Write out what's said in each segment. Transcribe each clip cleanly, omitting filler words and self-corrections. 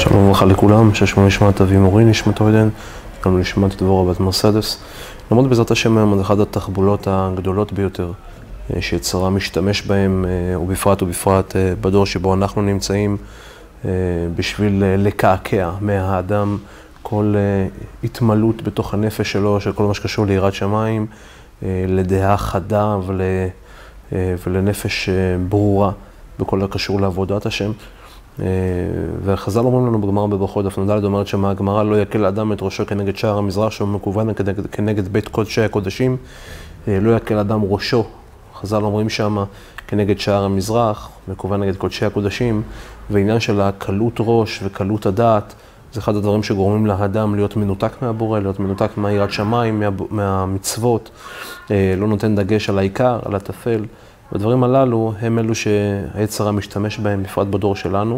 שלום וברכה לכולם, ששמו נשמת אבי מורי, נשמתו עדן, גם נשמת דבורה בת מרסדס. למרות בעזרת השם היום, אחת התחבולות הגדולות ביותר שיצרה משתמש בהם, ובפרט בדור שבו אנחנו נמצאים, בשביל לקעקע מהאדם כל התמלות בתוך הנפש שלו, של כל מה שקשור ליראת שמיים, לדעה חדה ולנפש ברורה בכל הקשור לעבודת השם. וחז"ל אומרים לנו בגמרא בברכות, דף נ"ד אומרת שמה הגמרא לא יקל אדם את ראשו כנגד שער המזרח, שהוא מכוון כנגד בית קודשי הקודשים, לא יקל אדם ראשו, חז"ל אומרים שמה כנגד שער המזרח, מכוון נגד קודשי הקודשים, ועניין של הקלות ראש וקלות הדעת, זה אחד הדברים שגורמים לאדם להיות מנותק מהבורא, להיות מנותק מהיראת שמיים, מהמצוות, לא נותן דגש על העיקר, על הטפל. הדברים הללו הם אלו שהיצר משתמש בהם, בפרט בדור שלנו,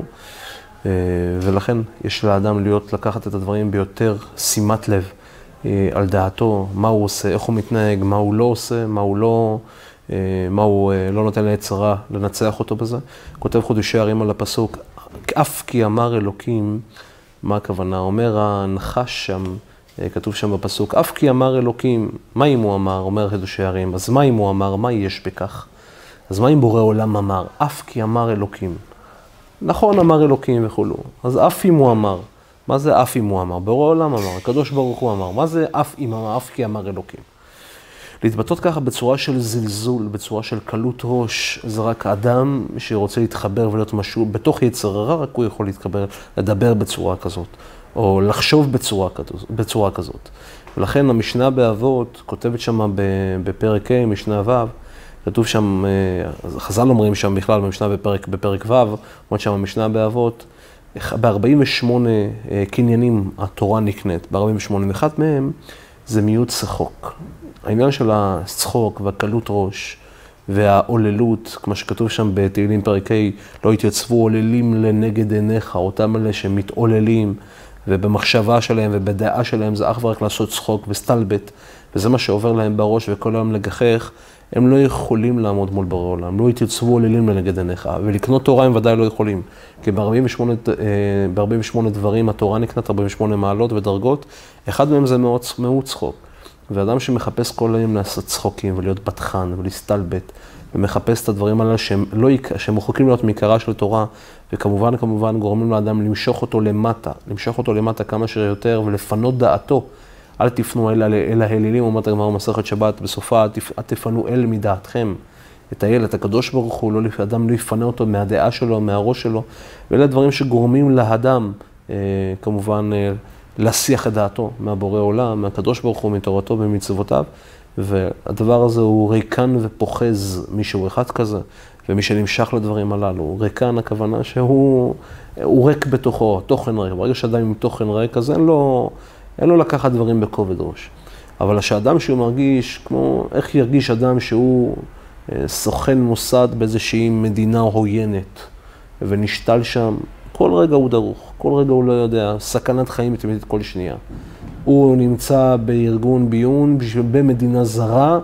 ולכן יש לאדם לקחת את הדברים ביותר שימת לב על דעתו, מה הוא עושה, איך הוא מתנהג, מה הוא לא עושה, מה הוא לא נותן ליצרה לנצח אותו בזה. כותב חודשי הרים על הפסוק, אף כי אמר אלוקים, מה הכוונה? אומר הנחש שם, כתוב שם בפסוק, אף כי אמר אלוקים, מה אם הוא אמר? אומר חודשי הרים, אז מה אם הוא אמר? מה יש בכך? אז מה אם בורא עולם אמר? אף כי אמר אלוקים. נכון, אמר אלוקים וכולו. אז אף אם הוא אמר. מה זה אף אם הוא אמר? בורא עולם אמר, הקדוש ברוך הוא אמר. מה זה אף אם אמר? אף כי אמר אלוקים. להתבטאות ככה בצורה של זלזול, בצורה של קלות ראש, זה רק אדם שרוצה להתחבר ולהיות משהו, בתוך יצר הרע, רק הוא יכול להתחבר, לדבר בצורה כזאת, או לחשוב בצורה כזאת. ולכן המשנה באבות, כותבת שם בפרק ה', משנה ו', כתוב שם, חז"ל אומרים שם בכלל במשנה בפרק ו', אומרת שם המשנה באבות, ב-48 קניינים התורה נקנית, ב-48 אחד מהם זה מיעוט צחוק. העניין של הצחוק והקלות ראש והעוללות, כמו שכתוב שם בתהילים פרק ה', לא התייצבו עוללים לנגד עיניך, אותם אלה שמתעוללים ובמחשבה שלהם ובדעה שלהם זה אך ורק לעשות צחוק וסטלבט, וזה מה שעובר להם בראש וכל היום לגחך, הם לא יכולים לעמוד מול בורא עולם, לא יתייצבו עוללים לנגד עיניך, ולקנות תורה הם ודאי לא יכולים, כי ב-48 דברים התורה נקנת 48 מעלות ודרגות, אחד מהם זה מאוד צחוק, ואדם שמחפש כל היום לעשות צחוקים ולהיות בטחן ולהסתלבט, ומחפש את הדברים האלה שהם רחוקים להיות מעיקרה של תורה, וכמובן גורמים לאדם למשוך אותו למטה כמה שיותר ולפנות דעתו, אל תפנו אל ההלילים, אומרת הגמרא במסכת שבת, בסופה, אל תפנו אל מדעתכם, את האל, את הקדוש ברוך הוא, אדם לא יפנה אותו מהדעה שלו, מהראש שלו, ואלה דברים שגורמים לאדם, כמובן, להסיח את דעתו מהבורא עולם, מהקדוש ברוך הוא, מתורתו ומצוותיו, והדבר הזה הוא ריקן ופוחז מישהו אחד כזה, ומי שנמשך לדברים הללו, ריקן הכוונה שהוא ריק בתוכו, תוכן ריק, ברגע שאדם עם תוכן ריק, אז אין לו לקחת דברים בכובד ראש. אבל שהאדם שהוא מרגיש, כמו איך ירגיש אדם שהוא סוכן מוסד באיזושהי מדינה עוינת, ונשתל שם, כל רגע הוא דרוך, כל רגע הוא לא יודע, סכנת חיים מתמידית כל שנייה. הוא נמצא בארגון ביון במדינה זרה,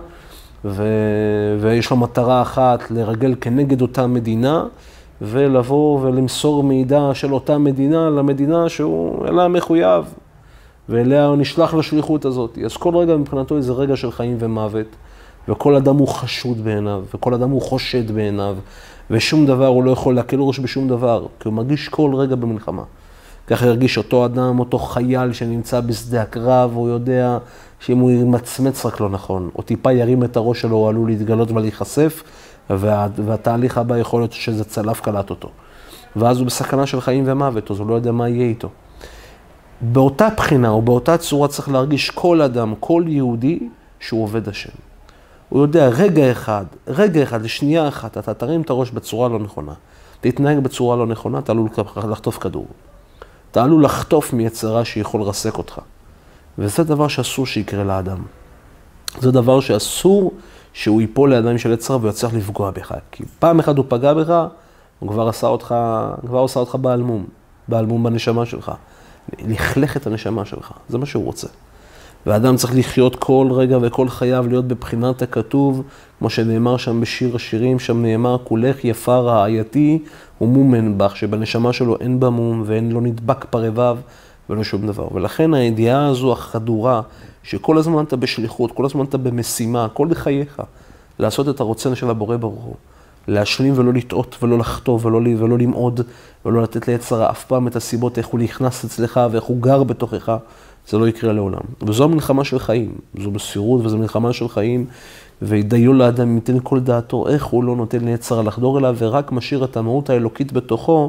ויש לו מטרה אחת לרגל כנגד אותה מדינה, ולבוא ולמסור מידע של אותה מדינה למדינה שהוא אליה מחויב. ואליה הוא נשלח לשליחות הזאת. אז כל רגע מבחינתו זה רגע של חיים ומוות, וכל אדם הוא חשוד בעיניו, וכל אדם הוא חושד בעיניו, ושום דבר הוא לא יכול להקל ראש בשום דבר, כי הוא מרגיש כל רגע במלחמה. ככה ירגיש אותו אדם, אותו חייל שנמצא בשדה הקרב, הוא יודע שאם הוא ימצמץ רק לא נכון, או טיפה ירים את הראש שלו, הוא עלול להתגלות ולהיחשף, והתהליך הבא יכול להיות שזה צלף קלט אותו. ואז הוא בסכנה של חיים ומוות, אז הוא לא יודע מה יהיה איתו. באותה בחינה או באותה צורה צריך להרגיש כל אדם, כל יהודי שהוא עובד השם. הוא יודע רגע אחד, לשנייה אחת, אתה תרים את הראש בצורה לא נכונה. תתנהג בצורה לא נכונה, אתה עלול לחטוף כדור. אתה עלול לחטוף מיצרה שיכול לרסק אותך. וזה דבר שאסור שיקרה לאדם. זה דבר שאסור שהוא ייפול לידיים של יצרה ויצליח לפגוע בך. כי פעם אחת הוא פגע בך, הוא כבר עשה אותך בעלמום בנשמה שלך. לכלך את הנשמה שלך, זה מה שהוא רוצה. והאדם צריך לחיות כל רגע וכל חייו להיות בבחינת הכתוב, כמו שנאמר שם בשיר השירים, שם נאמר, כולך יפה רעייתי ומומן בך, שבנשמה שלו אין בה מום ואין לו נדבק פרביו ולא שום דבר. ולכן הידיעה הזו החדורה, שכל הזמן אתה בשליחות, כל הזמן אתה במשימה, כל חייך, לעשות את הרוצן של הבורא ברוך הוא. להשלים ולא לטעות ולא לחטוא ולא למעוד ולא לתת ליצר אף פעם את הסיבות איך הוא נכנס אצלך ואיך הוא גר בתוכך, זה לא יקרה לעולם. וזו המלחמה של חיים, זו מסירות וזו מלחמה של חיים, וידיו לאדם ייתן כל דעתו איך הוא לא נותן ליצר לחדור אליו, ורק משאיר את המהות האלוקית בתוכו,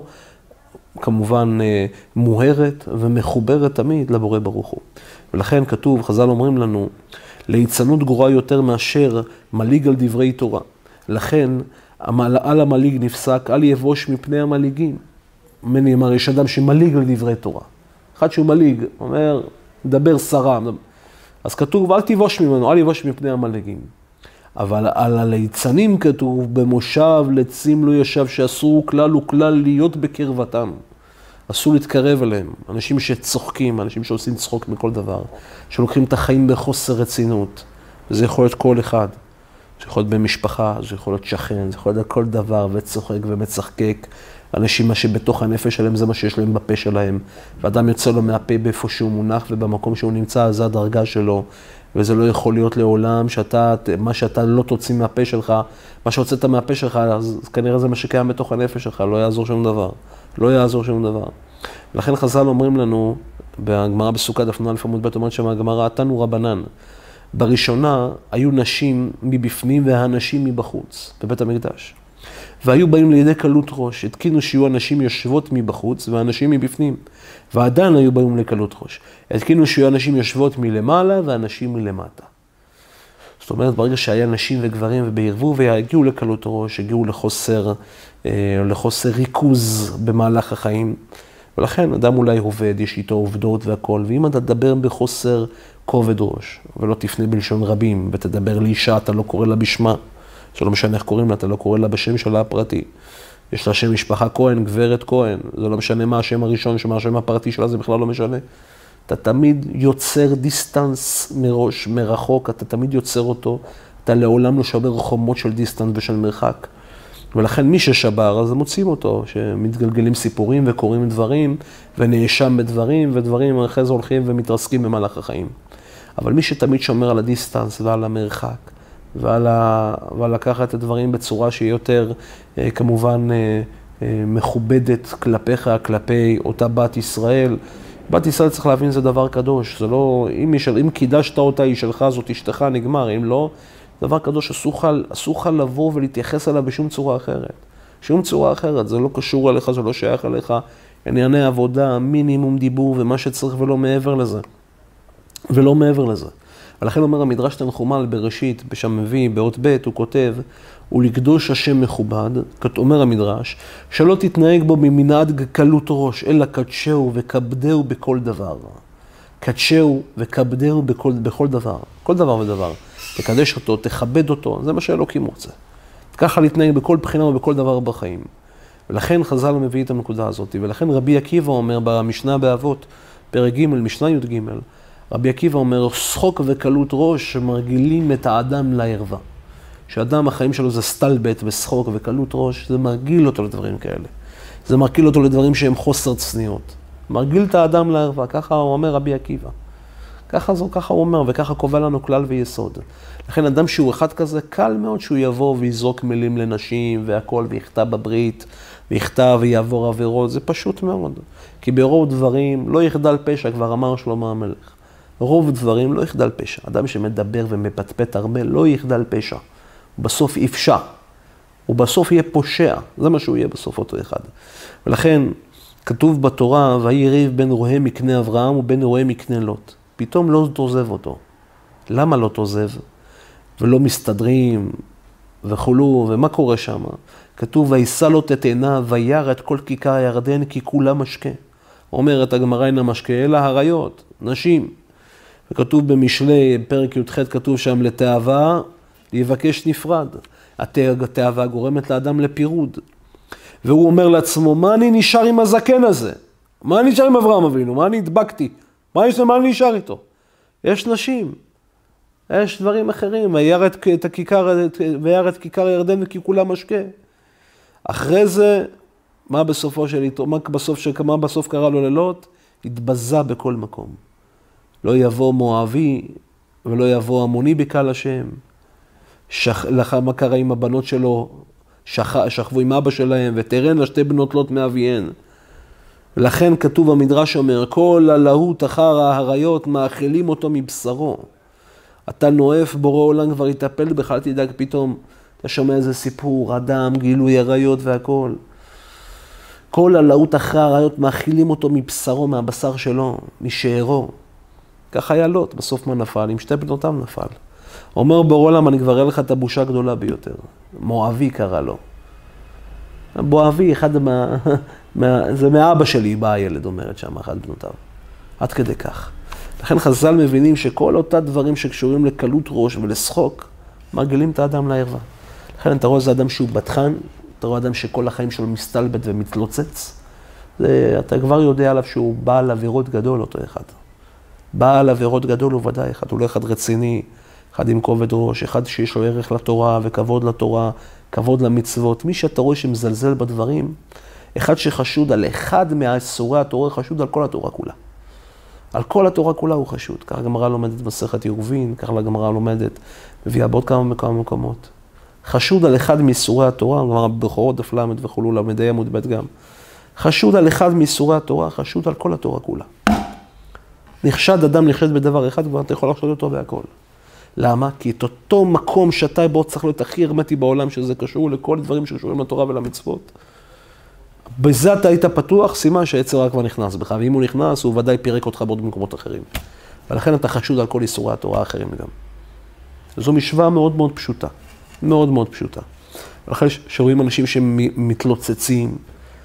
כמובן מוהרת ומחוברת תמיד לבורא ברוך הוא. ולכן כתוב, חז"ל אומרים לנו, ליצנות גרועה יותר מאשר מליג על דברי תורה. לכן, על המליג נפסק, אל יבוש מפני המליגים. נאמר, יש אדם שמליג על דברי תורה. אחד שהוא מליג, אומר, דבר שרה. אז כתוב, אל תבוש ממנו, אל יבוש מפני המליגים. אבל על הליצנים כתוב, במושב לצים לא ישב, שאסור כלל וכלל להיות בקרבתם. אסור להתקרב אליהם. אנשים שצוחקים, אנשים שעושים צחוק מכל דבר, שלוקחים את החיים בחוסר רצינות. וזה יכול להיות כל אחד. זה יכול להיות במשפחה, זה יכול להיות שכן, זה יכול להיות כל דבר, וצוחק ומצחקק. אנשים, מה שבתוך הנפש שלהם, זה מה שיש להם בפה שלהם. ואדם יוצא לו מהפה באיפה שהוא מונח, ובמקום שהוא נמצא, זה הדרגה שלו. וזה לא יכול להיות לעולם מה שאתה לא תוציא מהפה שלך, מה שהוצאת מהפה שלך, אז כנראה זה מה שקיים בתוך הנפש שלך, לא יעזור שום דבר. לא יעזור שום דבר. ולכן חז"ל אומרים לנו, בגמרא בסוכה דף נ"א עמוד ב' אומרת שם הגמרא, תנו רבנן. בראשונה היו נשים מבפנים והנשים מבחוץ, בבית המקדש. והיו באים לידי קלות ראש, התקינו שיהיו אנשים יושבות מבחוץ ואנשים מבפנים. ועדיין היו באים לקלות ראש. התקינו שיהיו אנשים יושבות מלמעלה ואנשים מלמטה. זאת אומרת, ברגע שהיה נשים וגברים ובערבוב, והגיעו לקלות ראש, הגיעו לחוסר ריכוז במהלך החיים. ולכן אדם אולי עובד, יש איתו עובדות והכל, ואם אתה תדבר בחוסר כובד ראש, ולא תפנה בלשון רבים, ותדבר לאישה, אתה לא קורא לה בשמה, שלא משנה איך קוראים לה, אתה לא קורא לה בשם שלה הפרטי. יש לה שם משפחה כהן, גברת כהן, זה לא משנה מה השם הראשון, מה השם הפרטי שלה, זה בכלל לא משנה. אתה תמיד יוצר דיסטנס מראש, מרחוק, אתה תמיד יוצר אותו, אתה לעולם לא שובר חומות של דיסטנס ושל מרחק. ולכן מי ששבר, אז מוצאים אותו, שמתגלגלים סיפורים וקוראים דברים, ונאשם בדברים, ודברים אחרי זה הולכים ומתרסקים במהלך החיים. אבל מי שתמיד שומר על הדיסטנס ועל המרחק, ועל לקחת את הדברים בצורה שהיא יותר, כמובן, מכובדת כלפיך, כלפי אותה בת ישראל. בת ישראל צריך להבין זה דבר קדוש, זה לא, אם קידשת אותה היא שלך, זאת אשתך, נגמר, אם לא, דבר קדוש, אסור לך לבוא ולהתייחס עליו בשום צורה אחרת. שום צורה אחרת, זה לא קשור אליך, זה לא שייך אליך. ענייני עבודה, מינימום דיבור ומה שצריך ולא מעבר לזה. ולא מעבר לזה. ולכן אומר המדרש תנחומא בראשית, בשם מביא, באות ב', הוא כותב, ולקדוש השם מכובד, אומר המדרש, שלא תתנהג בו ממנהג קלות ראש, אלא קדשהו וכבדהו בכל דבר. קדשהו וכבדהו בכל דבר. כל דבר ודבר. תקדש אותו, תכבד אותו, זה מה שאלוקים רוצה. ככה להתנהג בכל בחינה ובכל דבר בחיים. ולכן חז"ל מביא את הנקודה הזאת. ולכן רבי עקיבא אומר במשנה באבות, פרק ג', משנה י"ג, רבי עקיבא אומר, שחוק וקלות ראש שמרגילים את האדם לערווה. שאדם, החיים שלו זה סטלבט ושחוק וקלות ראש, זה מרגיל אותו לדברים כאלה. זה מרגיל אותו לדברים שהם חוסר צניעות. מרגיל את האדם לערווה, ככה הוא אומר רבי עקיבא. ככה הוא אומר, וככה קובע לנו כלל ויסוד. לכן אדם שהוא אחד כזה, קל מאוד שהוא יבוא ויזרוק מילים לנשים והכל, ויכתב בברית, ויכתב ויעבור עבירות, זה פשוט מאוד. כי ברוב דברים לא יחדל פשע, כבר אמר שלמה המלך. רוב דברים לא יחדל פשע. אדם שמדבר ומפטפט הרבה לא יחדל פשע. הוא בסוף יפשע. הוא בסוף יהיה פושע. זה מה שהוא יהיה בסוף אותו אחד. ולכן כתוב בתורה, ויהי ריב בין רועה מקנה אברהם ובין רועה מקנה לוט. פתאום לא תעוזב אותו. למה לא תעוזב? ולא מסתדרים וכולו, ומה קורה שם? כתוב, וישא לוט את עיניו, וירא את כל כיכר הירדן, כי כולה משקה. אומרת הגמרא אינה משקה, אלא הריות, נשים. וכתוב במשלי, פרק י"ח, כתוב שם לתאווה, להיבקש נפרד. התאווה גורמת לאדם לפירוד. והוא אומר לעצמו, מה אני נשאר עם הזקן הזה? מה אני נשאר עם אברהם אבינו? מה אני הדבקתי? מה אני נשאר איתו? יש נשים, יש דברים אחרים, וירא את כיכר ירדן וכי כולה משקה. אחרי זה, מה בסוף קרה לו לילות? התבזה בכל מקום. לא יבוא מואבי ולא יבוא עמוני בקהל השם. מה קרה עם הבנות שלו? שכבו עם אבא שלהם, ותראינה שתי בנות לוט מאביהן. לכן כתוב במדרש אומר, כל הלהות אחר ההריות מאכילים אותו מבשרו. אתה נואף בורא עולם כבר יטפל בך, אל תדאג, פתאום אתה שומע איזה סיפור, אדם, גילוי הריות והכל. כל הלהות אחר ההריות מאכילים אותו מבשרו, מהבשר שלו, משארו. ככה היה לוט, בסוף מה נפל? עם שתי בנותם נפל. אומר בורא עולם, אני כבר אראה לך את הבושה הגדולה ביותר. מואבי קרא לו. מואבי, זה מאבא שלי בא הילד, אומרת שם, אחד בנותיו. עד כדי כך. לכן חז"ל מבינים שכל אותה דברים שקשורים לקלות ראש ולשחוק, מרגילים את האדם לערווה. לכן אתה רואה איזה אדם שהוא בטחן, אתה רואה אדם שכל החיים שלו מסתלבט ומתלוצץ, אתה כבר יודע עליו שהוא בעל עבירות גדול, אותו אחד. בעל עבירות גדול הוא ודאי אחד, הוא לא אחד רציני, אחד עם כובד ראש, אחד שיש לו ערך לתורה וכבוד לתורה, כבוד למצוות. מי שאתה רואה שמזלזל בדברים, אחד שחשוד על אחד מהאיסורי התורה, חשוד על כל התורה כולה. על כל התורה כולה הוא חשוד. ככה הגמרא לומדת מסכת ירובין, ככה הגמרא לומדת, מביאה בעוד כמה מקומות. חשוד על אחד מאיסורי התורה, הגמרא בבכורות דף ל' וכולו, למדי עמוד ב' גם. חשוד על אחד מאיסורי התורה, חשוד על כל התורה כולה. נחשד אדם נחשד בדבר אחד, כבר אתה יכול לחשוד אותו בהכל. למה? כי את אותו מקום שאתה בו צריך להיות הכי הרמטי בעולם, שזה קשור לכל דברים שקשורים לתורה ולמצוות. בזה אתה היית פתוח, סימן שהיצר רק כבר נכנס בך, ואם הוא נכנס, הוא ודאי פירק אותך בעוד במקומות אחרים. ולכן אתה חשוד על כל איסורי התורה האחרים גם. זו משוואה מאוד מאוד פשוטה. מאוד מאוד פשוטה. ולכן שרואים אנשים שמתלוצצים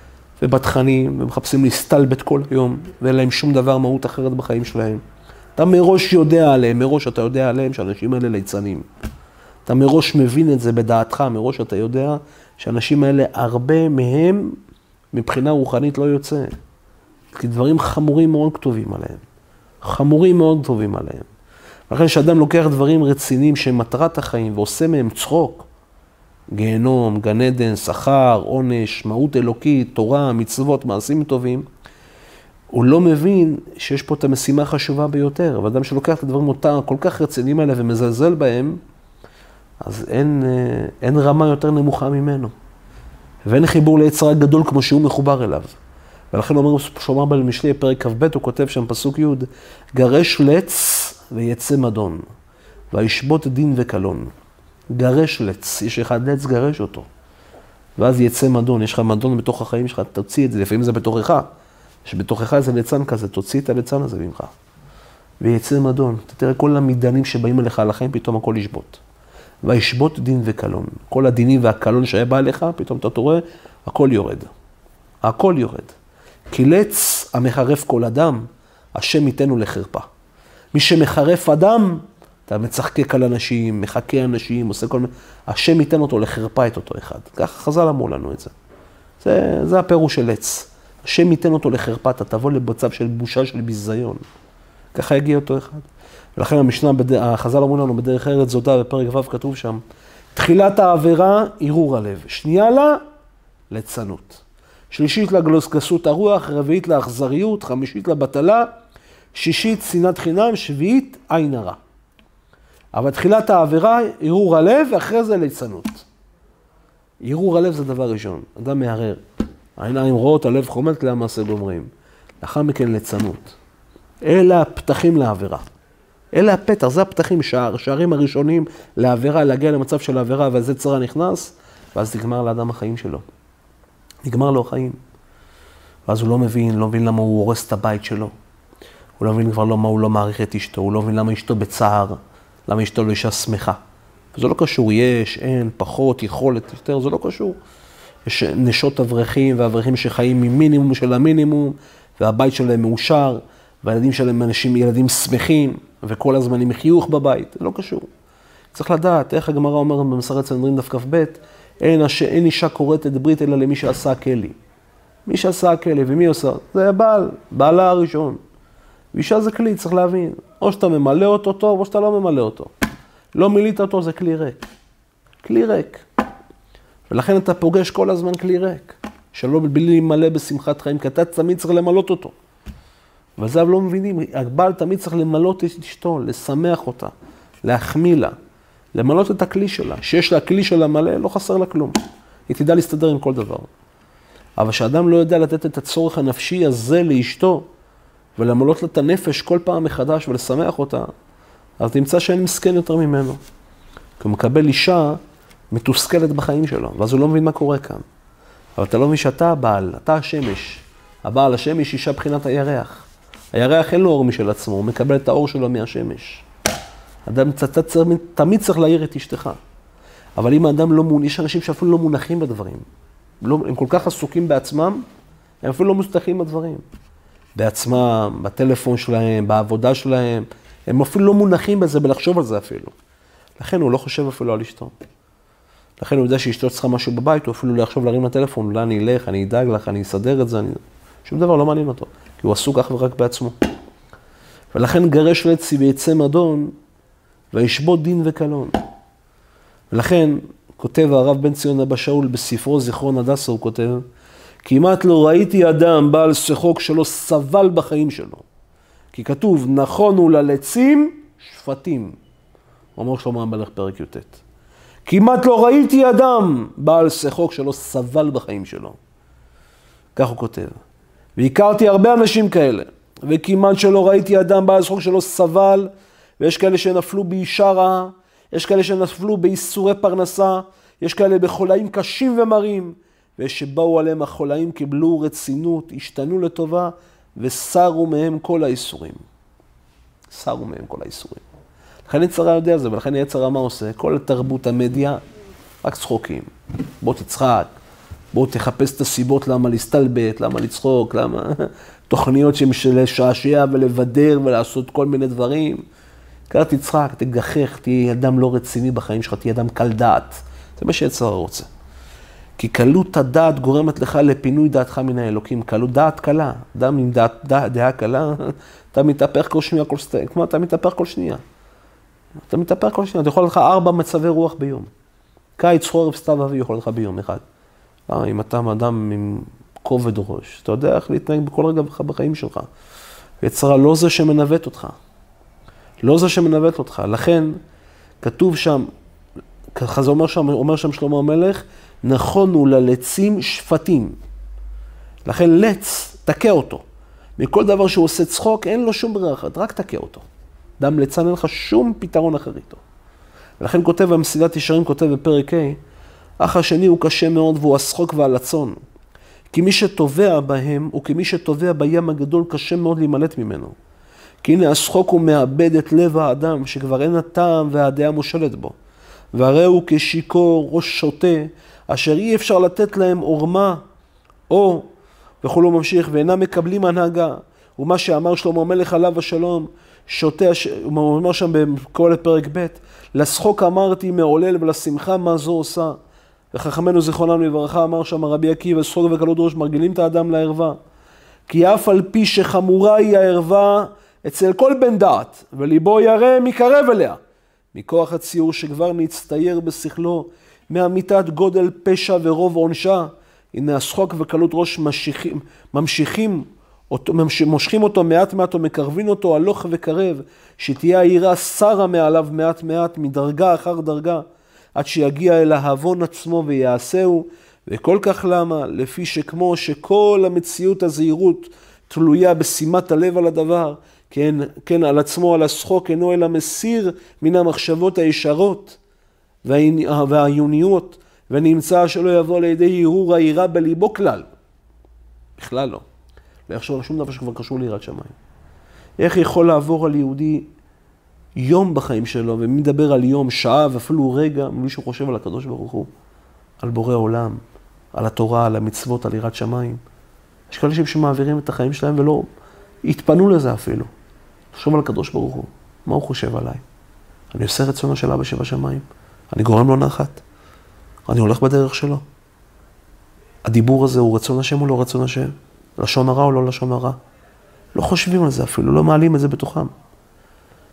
ובטחנים, ומחפשים להסתלבט כל היום, ואין להם שום דבר מהות אחרת בחיים שלהם. אתה מראש יודע עליהם, מראש אתה יודע עליהם שאנשים האלה ליצנים. אתה מראש מבין את זה בדעתך, מראש אתה יודע שאנשים האלה, הרבה מהם מבחינה רוחנית לא יוצא. כי דברים חמורים מאוד כתובים עליהם. חמורים מאוד כתובים עליהם. לכן שאדם לוקח דברים רציניים שהם מטרת החיים ועושה מהם צחוק, גיהנום, גן עדן, שכר, עונש, מהות אלוקית, תורה, מצוות, מעשים טובים, הוא לא מבין שיש פה את המשימה החשובה ביותר. ואדם שלוקח את הדברים אותם כל כך רציניים האלה ומזלזל בהם, אז אין רמה יותר נמוכה ממנו. ואין חיבור ליצר גדול כמו שהוא מחובר אליו. ולכן הוא אומר, שאומר במשלי, פרק כ"ב, הוא כותב שם פסוק י', גרש לץ ויצא מדון, וישבות דין וקלון. גרש לץ, יש אחד לץ, גרש אותו. ואז יצא מדון, יש לך מדון בתוך החיים שלך, תוציא את זה, לפעמים זה בתוכך. שבתוכך איזה ליצן כזה, תוציא את הליצן הזה ממך. ויצא מדון, אתה תראה כל המידנים שבאים אליך על החיים, פתאום הכל ישבות. וישבות דין וקלון. כל הדינים והקלון שהיה בא אליך, פתאום אתה רואה, הכל יורד. הכל יורד. כי לץ המחרף כל אדם, השם ייתנו לחרפה. מי שמחרף אדם, אתה מצחקק על אנשים, מחכה אנשים, עושה כל מיני, השם ייתן אותו לחרפה את אותו אחד. ככה חז"ל אמרו לנו את זה. זה הפירוש של לץ. השם ייתן אותו לחרפה, אתה תבוא לבצב של בושה של ביזיון. ככה יגיע אותו אחד. ולכן המשנה, החז"ל אמרו לנו בדרך ארץ זודה, בפרק ו' כתוב שם, תחילת העבירה, ערעור הלב. שנייה לה, ליצנות. שלישית לה גסות הרוח, רביעית לה אכזריות, חמישית לה בטלה, שישית שנאת חינם, שביעית עין הרע. אבל תחילת העבירה, ערעור הלב, ואחרי זה ליצנות. ערעור הלב זה דבר ראשון, אדם מערער. העיניים רואות, הלב חומלת, כלי המעשה גומרים. לאחר מכן ליצנות. אלה הפתחים לעבירה. אלה הפתח, זה הפתחים, שערים הראשונים לעבירה, להגיע למצב של העבירה, וזה צרה נכנס, ואז נגמר לאדם החיים שלו. נגמר לו החיים. ואז הוא לא מבין למה הוא הורס את הבית שלו. הוא לא מבין כבר למה הוא לא מעריך את אשתו, הוא לא מבין למה אשתו בצער, למה אשתו לא אישה שמחה. וזה לא קשור, יש, אין, פחות, יכולת, יותר, זה לא קשור. יש נשות אברכים ואברכים שחיים ממינימום של המינימום, והבית שלהם מאושר, והילדים שלהם אנשים, ילדים שמחים, וכל הזמן עם חיוך בבית, זה לא קשור. צריך לדעת, איך הגמרא אומרת במסכת סנהדרין דף כ"ב, אין אישה כורתת ברית אלא למי שעשה כלי. מי שעשה כלי, ומי עושה? זה הבעל, בעלה הראשון. ואישה זה כלי, צריך להבין. או שאתה ממלא אותו טוב, או שאתה לא ממלא אותו. לא מילאת אותו, זה כלי ריק. כלי ריק. ולכן אתה פוגש כל הזמן כלי ריק. שלא בלי למלא בשמחת חיים, כי אתה תמיד צריך למלות אותו. וזה לא מבינים, הבעל תמיד צריך למלות את אשתו, לשמח אותה, להחמיא לה, למלות את הכלי שלה. שיש לה הכלי שלה מלא, לא חסר לה כלום. היא תדע להסתדר עם כל דבר. אבל כשאדם לא יודע לתת את הצורך הנפשי הזה לאשתו, ולמלות לה את הנפש כל פעם מחדש ולשמח אותה, אז תמצא שאין מסכן יותר ממנו. כי הוא מקבל אישה מתוסכלת בחיים שלו, ואז הוא לא מבין מה קורה כאן. אבל אתה לא מבין שאתה הבעל, אתה השמש. הבעל השמש אישה בחינת הירח. הירח אין לו אור משל עצמו, הוא מקבל את האור שלו מהשמש. אדם תמיד צריך להעיר את אשתך. אבל אם האדם לא מונח, יש אנשים שאפילו לא מונחים בדברים. הם כל כך עסוקים בעצמם, הם אפילו לא מוסתחים בדברים. בעצמם, בטלפון שלהם, בעבודה שלהם, הם אפילו לא מונחים בזה, בלחשוב על זה אפילו. לכן הוא לא חושב אפילו על אשתו. לכן הוא יודע שאשתו צריכה משהו בבית, הוא אפילו לא יחשוב להרים לטלפון, אולי אני אלך, אני אדאג לך, אני אסדר את זה, שום דבר לא מעניין אותו, כי הוא עסוק אך ורק בעצמו. ולכן גרש לצי ויצא מדון, וישבות דין וקלון. ולכן כותב הרב בן ציון אבא שאול בספרו זיכרון הדסה, הוא כותב, כמעט לא ראיתי אדם בעל שחוק שלא סבל בחיים שלו. כי כתוב, נכון הוא ללצים שפטים. אומר שלמה המלך פרק י"ט. כמעט לא ראיתי אדם בעל שחוק שלא סבל בחיים שלו. כך הוא כותב. והכרתי הרבה אנשים כאלה. וכמעט שלא ראיתי אדם בעל שחוק שלא סבל, ויש כאלה שנפלו באישה רעה, יש כאלה שנפלו באיסורי פרנסה, יש כאלה בחולאים קשים ומרים, ושבאו עליהם החולאים קיבלו רצינות, השתנו לטובה, וסרו מהם כל האיסורים. סרו מהם כל האיסורים. לכן יצרה יודע זה, ולכן יצרה מה עושה? כל תרבות המדיה, רק צחוקים. בוא תצחק, בוא תחפש את הסיבות למה להסתלבט, למה לצחוק, למה תוכניות של לשעשע ולבדר ולעשות כל מיני דברים. כאן תצחק, תגחך, תהיה אדם לא רציני בחיים שלך, תהיה אדם קל דעת. זה מה שיצרה רוצה. כי קלות הדעת גורמת לך לפינוי דעתך מן האלוקים. קלות דעת קלה. אדם עם דעה קלה, אתה מתהפך כל שנייה, כמו אתה מתהפך כל שנייה. אתה מתהפך כל שנייה. אתה יכול לך 4 מצבי רוח ביום. קיץ, חורף, סתיו, אביב יכול לך ביום אחד. אם אתה אדם עם כובד ראש, אתה יודע איך להתנהג בכל רגע בחיים שלך. יצרה לא זה שמנווט אותך. לא זה שמנווט אותך. לכן כתוב שם, ככה זה אומר שם שלמה המלך, נכון הוא ללצים שפטים. לכן לץ, תקע אותו. מכל דבר שהוא עושה צחוק, אין לו שום ברירה אחת, רק תקע אותו. דם לצן אין לך שום פתרון אחר איתו. ולכן כותב המסילת ישרים, כותב בפרק ה', אך השני הוא קשה מאוד והוא השחוק והלצון. כי מי שטובע בהם, וכמי שטובע בים הגדול, קשה מאוד להימלט ממנו. כי הנה השחוק הוא מאבד את לב האדם, שכבר אין הטעם והדעה מושלת בו. והרי הוא כשיקור, ראש שוטה, אשר אי אפשר לתת להם עורמה, או, וכולו ממשיך, ואינם מקבלים הנהגה. ומה שאמר שלמה המלך עליו השלום, שוטה, הוא אומר שם בכל פרק ב', לשחוק אמרתי מעולל ולשמחה מה זו עושה. וחכמנו זיכרונם לברכה אמר שם רבי עקיבא, שחוק וקלות ראש מרגילים את האדם לערווה. כי אף על פי שחמורה היא הערווה אצל כל בן דעת, וליבו ירא מקרב אליה. מכוח הציור שכבר נצטייר בשכלו, מאמיתת גודל פשע ורוב עונשה, הנה השחוק וקלות ראש מושכים אותו מעט מעט ומקרבין אותו הלוך וקרב, שתהיה העירה שרה מעליו מעט מעט מדרגה אחר דרגה, עד שיגיע אל ההבון עצמו ויעשהו, וכל כך למה? לפי שכמו שכל המציאות הזהירות תלויה בשימת הלב על הדבר, כן על עצמו, על השחוק, אינו אלא מסיר מן המחשבות הישרות והעיוניות, ונמצא שלא יבוא לידי הרהור היראה בליבו כלל. בכלל לא. לא יחשוב על שום דבר שכבר קשור ליראת שמיים. איך יכול לעבור על יהודי יום בחיים שלו, ומי מדבר על יום, שעה ואפילו רגע, מישהו חושב על הקדוש ברוך הוא, על בורא עולם, על התורה, על המצוות, על יראת שמיים. יש כאלה שמעבירים את החיים שלהם ולא התפנו לזה אפילו. חשוב על הקדוש ברוך הוא, מה הוא חושב עליי? אני עושה רצונו של אבא שבשמיים, אני גורם לו נחת, אני הולך בדרך שלו. הדיבור הזה הוא רצון השם או לא רצון השם? לשון הרע או לא לשון הרע? לא חושבים על זה אפילו, לא מעלים את זה בתוכם.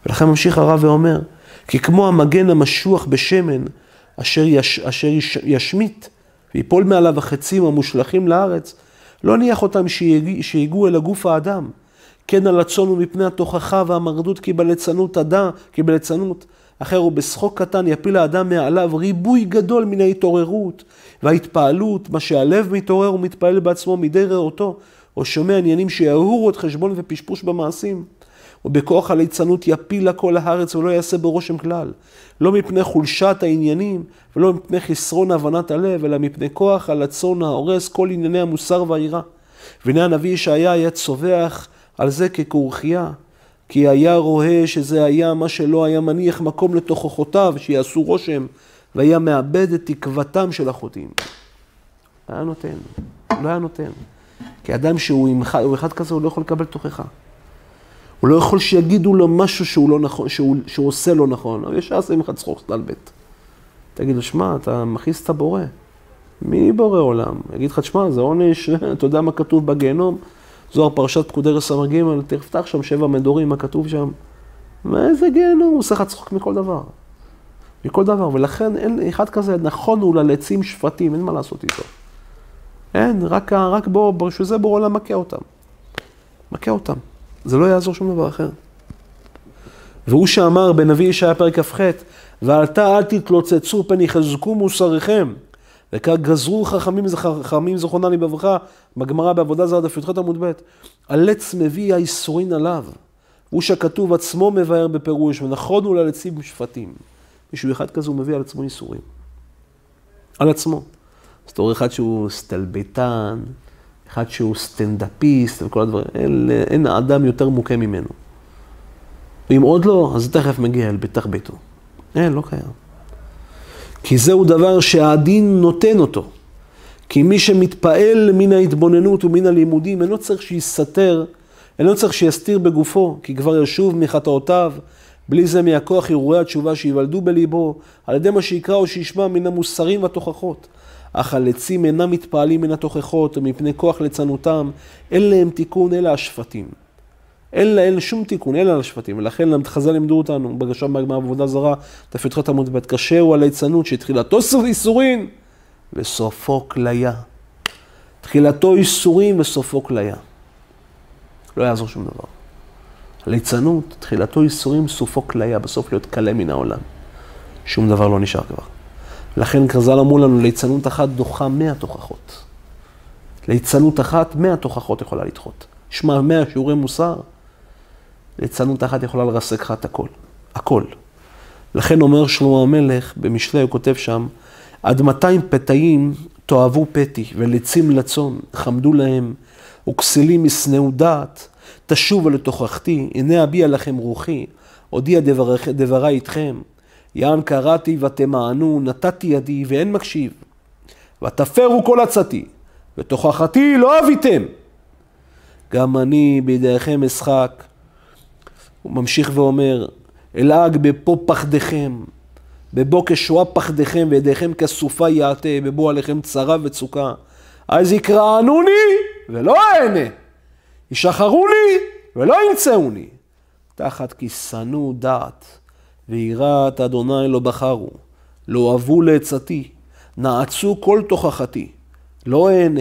ולכן ממשיך הרב ואומר, כי כמו המגן המשוח בשמן, אשר ישמית, ויפול מעליו החצים המושלכים לארץ, לא ניח אותם שיגעו אל הגוף האדם, כן הלצון הוא מפני התוכחה והמרדות כי בליצנות, אחר הוא בשחוק קטן יפיל האדם מעליו ריבוי גדול מן ההתעוררות וההתפעלות, מה שהלב מתעורר ומתפעל בעצמו מדי ראותו, או שומע עניינים שיעורו את חשבון ופשפוש במעשים. ובכוח הליצנות יפיל הכל הארץ ולא יעשה ברושם כלל, לא מפני חולשת העניינים ולא מפני חסרון הבנת הלב, אלא מפני כוח הלצון ההורס כל ענייני המוסר והעירה. והנה הנביא ישעיה היה צווח על זה ככורחייה, כי היה רואה שזה היה מה שלא היה מניח מקום לתוכחותיו שיעשו רושם, והיה מאבד את תקוותם של החוטאים. לא היה נותן. כי אדם שהוא אחד כזה, הוא לא יכול לקבל תוכחה. הוא לא יכול שיגידו לו משהו שהוא לא נכון, שהוא עושה לא נכון. אבל יש עשה ממך צחוק סלל בית. תגיד לו, שמע, אתה מכניס את הבורא. מי בורא עולם? יגיד לך, שמע, זה עונש, אתה יודע מה כתוב בגיהנום? זוהר פרשת פקודי רס"ג, תפתח שם 7 מדורים, מה כתוב שם? מה איזה גיהנום? הוא עושה לך צחוק מכל דבר. מכל דבר, ולכן אין אחד כזה, נכון הוא ללעצים שפטים, אין מה לעשות איתו. אין, רק בו, שזה בורא עולם מכה אותם. מכה אותם. זה לא יעזור שום דבר אחר. והוא שאמר בנביא ישעיה פרק כ"ח, ועלתה אל תתלוצצו פן יחזקו מוסריכם, וכך גזרו חכמים זכרונם לברכה, בגמרא בעבודה זרה דף י"ח עמוד ב', הלץ מביא האיסורין עליו, הוא שכתוב עצמו מבאר בפירוש, ונכון הוא ללצים שפטים. מישהו אחד כזה הוא מביא על עצמו איסורים. על עצמו. אז תראו אחד שהוא סטלבטן, אחד שהוא סטנדאפיסט וכל הדברים. אין האדם יותר מוכה ממנו. ואם עוד לא, אז תכף מגיע אל ביתך ביתו. לא קיים. כי זהו דבר שהדין נותן אותו. כי מי שמתפעל מן ההתבוננות ומן הלימודים, אינו צריך שיסתר, אינו צריך שיסתיר בגופו, כי כבר ישוב מחטאותיו, בלי זה מהכוח הרהורי התשובה שיוולדו בליבו, על ידי מה שיקרא או שישמע מן המוסרים והתוכחות. אך הלצים אינם מתפעלים מן התוכחות, ומפני כוח ליצנותם, אין להם תיקון אלא השפטים. אין שום תיקון אלא השפטים, ולכן חז"ל לימדו אותנו, בגשם בגמרא בעבודה זרה, דף י"ח עמוד ב', קשה הוא הליצנות שתחילתו איסורין וסופו כליה. תחילתו איסורים וסופו כליה. לא יעזור שום דבר. הליצנות, תחילתו איסורים, סופו כליה, בסוף להיות כלה מן העולם. שום דבר לא נשאר כבר. לכן חז"ל אמרו לנו, ליצנות אחת דוחה 100 תוכחות. ליצנות אחת 100 תוכחות יכולה לדחות. שמע 100 שיעורי מוסר, ליצנות אחת יכולה לרסק לך את הכל. הכל. לכן אומר שלמה המלך, במשלי הוא כותב שם, עד 200 פתאים תאהבו פתי, ולצים לצון, חמדו להם, וכסילים ישנאו דעת, תשובו לתוכחתי, הנה אביע לכם רוחי, הודיע דברי איתכם, יען קראתי ותמענו, נתתי ידי ואין מקשיב, ותפרו כל עצתי, ותוכחתי לא אביתם. גם אני בידיכם אשחק. הוא ממשיך ואומר, אלעג בפה פחדכם, בבוא כשועה פחדכם, וידיכם כסופה יעתה, בבוא עליכם צרה וצוקה. אז יקראנוני ולא אענה, ישחרוני ולא ימצאוני. תחת כי שנאו דעת, ויראת אדוני לא בחרו, לא אהבו לעצתי, נעצו כל תוכחתי, לא אענה.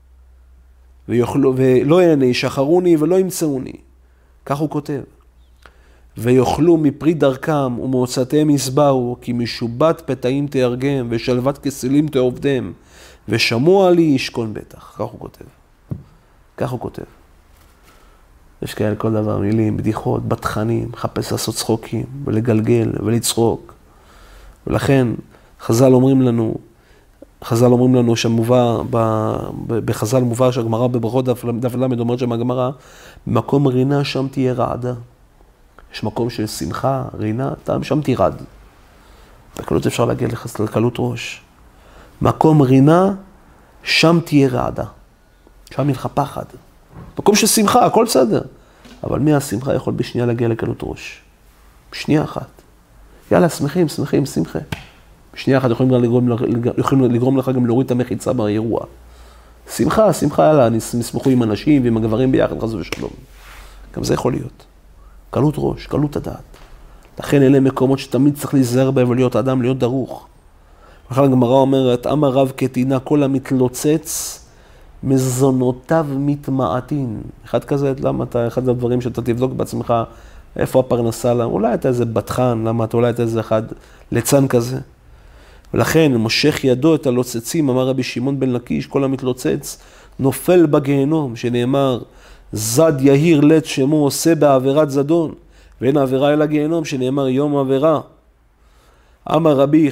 ולא אענה, ישחרוני ולא ימצאוני. כך הוא כותב. ויאכלו מפרי דרכם ומוצאתיהם יסברו, כי משובת פתאים תארגם ושלוות כסילים תעובדם, ושמוע לי ישכון בטח. כך הוא כותב. כך הוא כותב. יש כאלה כל דבר, מילים, בדיחות, בתכנים, חפש לעשות צחוקים, ולגלגל ולצחוק. ולכן חז"ל אומרים לנו שמובא, בחז"ל מובא שהגמרא בברכות דף למד אומרת שם הגמרא, במקום רינה שם תהיה רעדה. יש מקום של שמחה, רינה, שם תירד. בקלות אפשר להגיע לקלות ראש. מקום רינה, שם תהיה רעדה. שם ילך פחד. מקום של שמחה, הכל בסדר. אבל מהשמחה יכול בשנייה להגיע לקלות ראש. בשנייה אחת. יאללה, שמחים, שמחה. בשנייה אחת יכולים לגרום לך גם להוריד את המחיצה באירוע. שמחה, יאללה, נשמחו עם אנשים ועם הגברים ביחד, חס ושלום. גם זה יכול להיות. קלות ראש, קלות הדעת. לכן אלה מקומות שתמיד צריך להיזהר בהם ולהיות אדם, להיות דרוך. לכן הגמרא אומרת, אמר רב כתינה, כל המתלוצץ, מזונותיו מתמעטין. אחד כזה, למה אתה, אחד הדברים שאתה תבדוק בעצמך, איפה הפרנסה, אולי אתה איזה בתחן, למה אתה אולי אתה איזה אחד ליצן כזה. ולכן, מושך ידו את הלוצצים, אמר רבי שמעון בן לקיש, כל המתלוצץ, נופל בגיהנום, שנאמר, זד יהיר לט שמו עושה בעבירת זדון, ואין עבירה אלא גיהנום, שנאמר יום עבירה. אמר רבי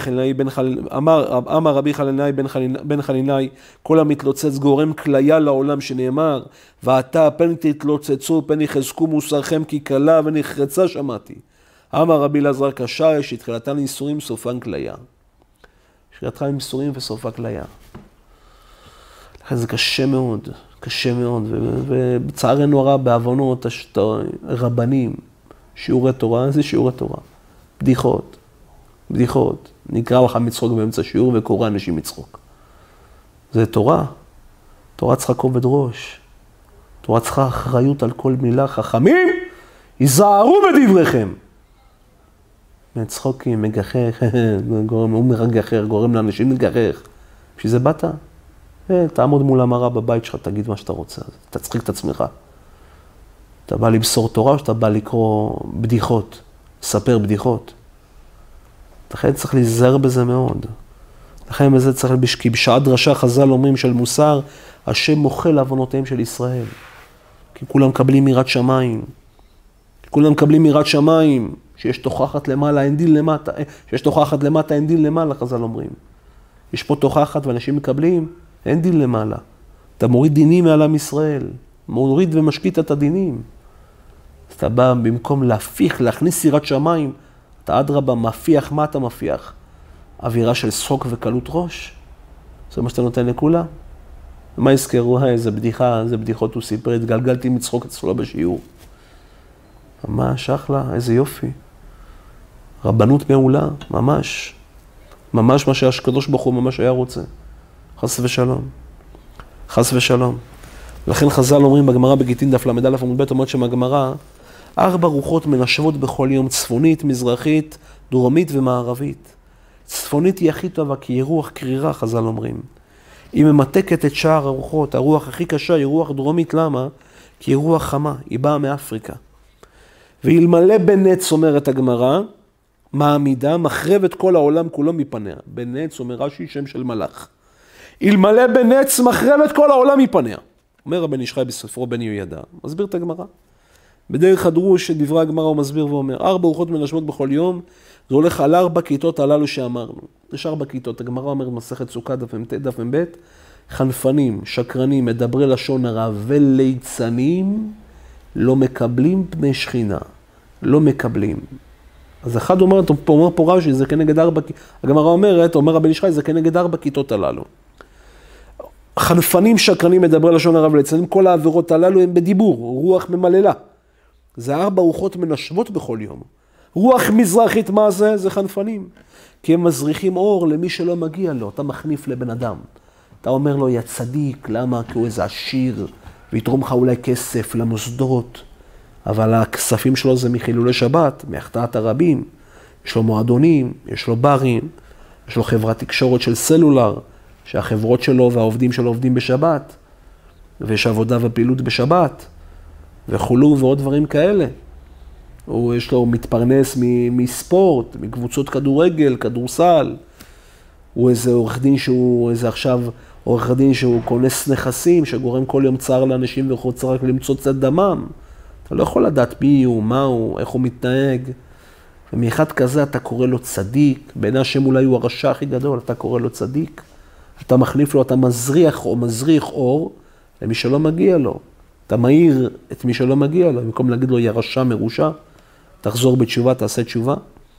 חנינאי בן חנינאי, כל המתלוצץ גורם כליה לעולם, שנאמר, ואתה פן תתלוצצו, פן יחזקו מוסרכם, כי קלה ונחרצה שמעתי. אמר רבי אלעזר קשיא, שתחילתן ייסורים סופן כליה. תחילתן ייסורים וסופה כליה. לכן זה קשה מאוד, קשה מאוד, ובצערנו הרב בעוונות, רבנים, שיעורי תורה, זה שיעורי תורה, בדיחות, נקרא לך מצחוק באמצע שיעור וקורא אנשים מצחוק. זה תורה, תורה צריכה כובד ראש, תורה צריכה אחריות על כל מילה, חכמים, היזהרו בדבריכם. מצחוקים, מגחך, הוא מרגחך, גורם לאנשים מגחך. בשביל זה באת? תעמוד מול המראה בבית שלך, תגיד מה שאתה רוצה, תצחיק את עצמך. אתה בא למסור תורה או שאתה בא לקרוא בדיחות, לספר בדיחות. לכן צריך להיזהר בזה מאוד. לכן בזה צריך, כי בשעת דרשה חז"ל אומרים של מוסר, השם מוחל לעוונותיהם של ישראל. כי כולם מקבלים מיראת שמיים. כולם מקבלים מיראת שמיים, שיש תוכחת למעלה, אין דין למטה. שיש תוכחת למטה, אין דין למעלה, חז"ל אומרים. יש פה תוכחת ואנשים מקבלים, אין דין למעלה. אתה מוריד דינים מעל עם ישראל. מוריד ומשקיט את הדינים. אז אתה בא במקום להפיך, להכניס יראת שמיים, אתה אדרבה מפיח, מה אתה מפיח? אווירה של סוק וקלות ראש? זה מה שאתה נותן לכולם? מה יזכרו? איזה בדיחה, איזה בדיחות הוא סיפר, התגלגלתי מצחוק אצלו בשיעור. ממש אחלה, איזה יופי. רבנות מעולה, ממש. ממש מה שהקדוש ברוך הוא ממש היה רוצה. חס ושלום. חס ושלום. לכן חז"ל אומרים בגמרא בגיטין דף ל"א עמוד ב', אומרת שמהגמרא, 4 רוחות מנשבות בכל יום, צפונית, מזרחית, דרומית ומערבית. צפונית היא הכי טובה, כי היא רוח קרירה, חז"ל אומרים. היא ממתקת את שאר הרוחות, הרוח הכי קשה היא רוח דרומית, למה? כי היא רוח חמה, היא באה מאפריקה. ואלמלא בנץ, אומרת הגמרא, מעמידה, מחרב את כל העולם כולו מפניה. בנץ, אומר רש"י, שם של מלאך. אלמלא בנץ, מחרב את כל העולם מפניה. אומר רבן איש חי בספרו בן יהוידע, מסביר את הגמרא. בדרך הדרוש שדברי הגמרא הוא מסביר ואומר, 4 רוחות מנשבות בכל יום, זה הולך על 4 כיתות הללו שאמרנו. יש 4 כיתות, הגמרא אומרת מסכת סוכה דף מ"ב, חנפנים, שקרנים, מדברי לשון הרע וליצנים, לא מקבלים פני שכינה, לא מקבלים. אז אחד אומר פה רש"י, זה כנגד 4, הגמרא אומרת, אומר רבן איש חי, זה כנגד 4 כיתות הללו. חנפנים, שקרנים, מדברי לשון הרע וליצנים, כל העבירות הללו הם בדיבור, רוח ממללה. זה 4 רוחות מנשבות בכל יום. רוח מזרחית, מה זה? זה חנפנים. כי הם מזריחים אור למי שלא מגיע לו. אתה מחניף לבן אדם. אתה אומר לו, יא צדיק, למה? כי הוא איזה עשיר, ויתרום לך אולי כסף למוסדות. אבל הכספים שלו זה מחילולי שבת, מהחטאת הרבים. יש לו מועדונים, יש לו ברים, יש לו חברת תקשורת של סלולר, שהחברות שלו והעובדים שלו עובדים בשבת, ויש עבודה ופעילות בשבת. וכולו ועוד דברים כאלה. יש לו מתפרנס מספורט, מקבוצות כדורגל, כדורסל. הוא איזה עורך דין שהוא, איזה עכשיו עורך דין שהוא כונס נכסים, שגורם כל יום צער לאנשים וחוצה רק למצוא צד דמם. אתה לא יכול לדעת מי הוא, מה הוא, איך הוא מתנהג. ומאחד כזה אתה קורא לו צדיק, בעיני השם אולי הוא הרשע הכי גדול, אתה קורא לו צדיק. אתה מחליף לו, אתה מזריח אור למי שלא מגיע לו. אתה מאיר את מי שלא מגיע לו, במקום להגיד לו, יא רשע מרושע, תחזור בתשובה, תעשה תשובה.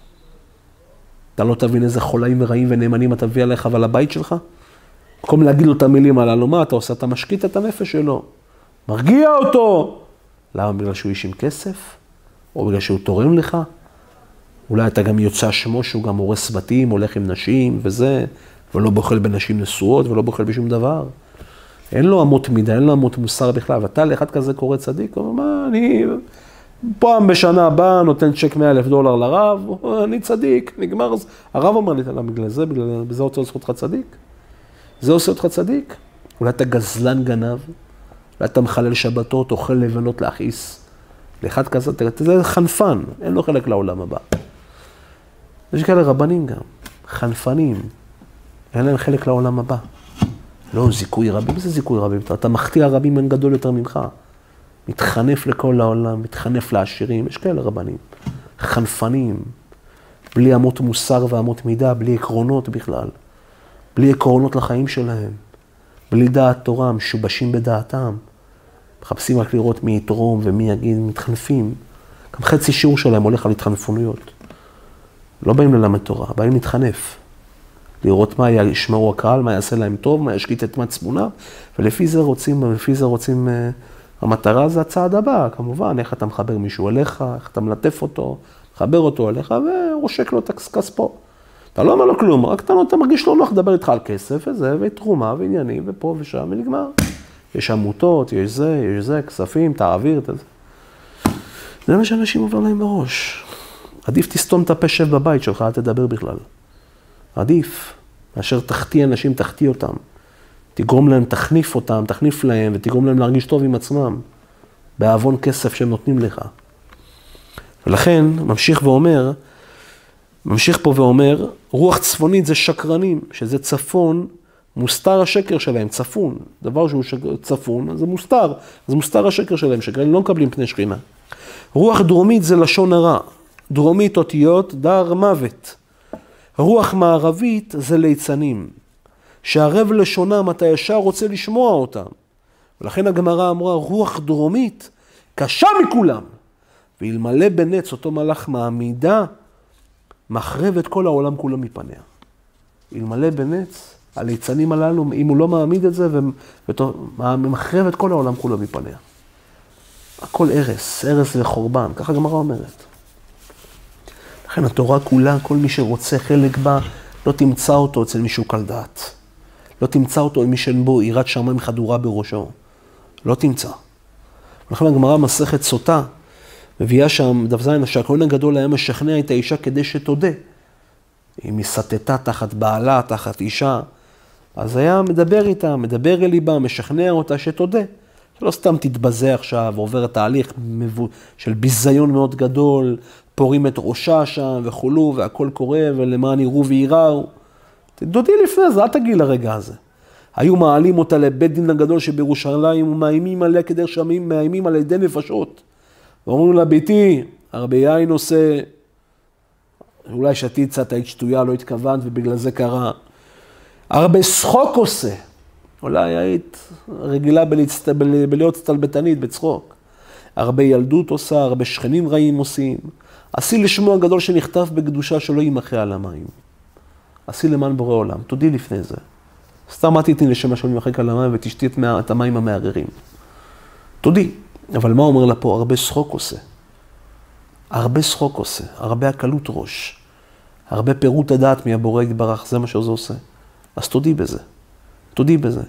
אתה לא תבין איזה חולאים ורעים ונאמנים אתה מביא עליך ועל הבית שלך. במקום להגיד לו את המילים הללו, מה אתה עושה? אתה משקיט את הנפש שלו. מרגיע אותו. למה? בגלל שהוא איש עם כסף? או בגלל שהוא תורם לך? אולי אתה גם יוצא שמו שהוא גם הורס בתים, הולך עם נשים וזה, ולא בוחל בנשים נשואות ולא בוחל בשום דבר. אין לו אמות מידה, אין לו אמות מוסר בכלל. ואתה לאחד כזה קורא צדיק, הוא אומר, מה, פעם בשנה בא, נותן צ'ק $100,000 לרב, אני צדיק, נגמר. הרב אומר לי, למה בגלל זה? בזה רוצה לעשות אותך צדיק? זה עושה אותך צדיק? אולי אתה גזלן גנב, אולי אתה מחלל שבתות, אוכל לבנות להכעיס. לאחד כזה, זה חנפן, אין לו חלק לעולם הבא. יש כאלה רבנים גם, חנפנים, אין להם חלק לעולם הבא. לא, זיכוי רבים, זה זיכוי רבים. אתה מחטיא רבים, אין גדול יותר ממך. מתחנף לכל העולם, מתחנף לעשירים, יש כאלה רבנים. חנפנים, בלי אמות מוסר ואמות מידה, בלי עקרונות בכלל. בלי עקרונות לחיים שלהם. בלי דעת תורה, משובשים בדעתם. מחפשים רק לראות מי יתרום ומי יגיד, מתחנפים. גם חצי שיעור שלהם הולך על התחנפוניות. לא באים ללמד תורה, באים להתחנף. לראות מה ישמעו הקהל, מה יעשה להם טוב, מה ישקיט את מצפונה, ולפי זה רוצים, המטרה זה הצעד הבא, כמובן, איך אתה מחבר מישהו אליך, איך אתה מלטף אותו, מחבר אותו אליך, ורושק לו את כספו. אתה לא אומר לו כלום, רק אתה מרגיש לא נוח לדבר איתך על כסף, וזה, ותרומה, ועניינים, ופה ושם, ונגמר. יש עמותות, יש זה, כספים, תעביר, את זה. זה מה שאנשים עובר להם בראש. עדיף תסתום את הפה, שב בבית שלך, אל תדבר בכלל. עדיף, מאשר תחטיא אנשים, תחטיא אותם. תגרום להם, תחניף להם, ותגרום להם להרגיש טוב עם עצמם. באהבון כסף שהם נותנים לך. ולכן, ממשיך פה ואומר, רוח צפונית זה שקרנים, שזה צפון, מוסתר השקר שלהם, צפון. דבר שהוא צפון, זה מוסתר. זה מוסתר השקר שלהם, שקרנים לא מקבלים פני שכינה. רוח דרומית זה לשון הרע. דרומית אותיות, דר מוות. רוח מערבית זה ליצנים. שערב לשונם אתה ישר רוצה לשמוע אותם. ולכן הגמרא אמרה, רוח דרומית קשה מכולם. ואלמלא בנץ אותו מלאך מעמידה, מחרב את כל העולם כולו מפניה. אלמלא בנץ, הליצנים הללו, אם הוא לא מעמיד את זה, מחרב את כל העולם כולו מפניה. הכל הרס וחורבן, ככה הגמרא אומרת. לכן התורה כולה, כל מי שרוצה חלק בה, לא תמצא אותו אצל מישהו קל דעת. לא תמצא אותו עם מי שאין בו יראת שמיים חדורה בראשו. לא תמצא. לכן הגמרא מסכת סוטה, מביאה שם דף זין, שהכהן הגדול היה משכנע את האישה כדי שתודה. אם היא סטתה תחת בעלה, תחת אישה, אז היה מדבר איתה, מדבר אל ליבה, משכנע אותה שתודה. שלא סתם תתבזה עכשיו, עובר תהליך של ביזיון מאוד גדול, פורים את ראשה שם וכולו, והכל קורה, ולמען יראו ויראו. תדודי לפני זה, אל תגיעי לרגע הזה. היו מעלים אותה לבית דין הגדול שבירושלים, ומאיימים עליה כדי שמים, מאיימים על ידי נפשות. ואומרים לה, ביתי, הרבה יין עושה, אולי שתית קצת, היית שטויה, לא התכוונת, ובגלל זה קרה. הרבה שחוק עושה. אולי היית רגילה בלהיות סטלבטנית, בצחוק. הרבה ילדות עושה, הרבה שכנים רעים עושים. עשי לשמו הגדול שנכתב בקדושה שלא יימחה על המים. עשי למען בורא עולם, תודי לפני זה. סתם תתני לשמה שלא יימחה על המים ותשתי את המים המערערים. תודי. אבל מה אומר לה פה? הרבה שחוק עושה. הרבה שחוק עושה, הרבה הקלות ראש. הרבה פירוט הדעת מהבורא יתברך, זה מה שזה עושה. אז תודי בזה. תודי בזה.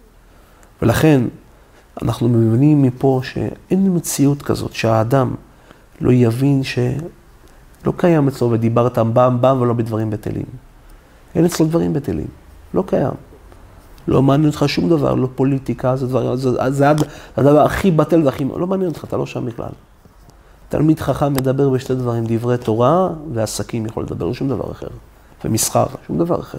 ולכן אנחנו מבינים מפה שאין מציאות כזאת, שהאדם לא יבין שלא קיים אצלו ודיברת בם ולא בדברים בטלים. אין אצלו דברים בטלים. לא קיים. לא מעניין אותך שום דבר, לא פוליטיקה, זה הדבר הכי בטל והכי... לא מעניין אותך, אתה לא שם בכלל. תלמיד חכם מדבר בשתי דברים, דברי תורה ועסקים יכול לדבר, לא שום דבר אחר. ומסחר, שום דבר אחר.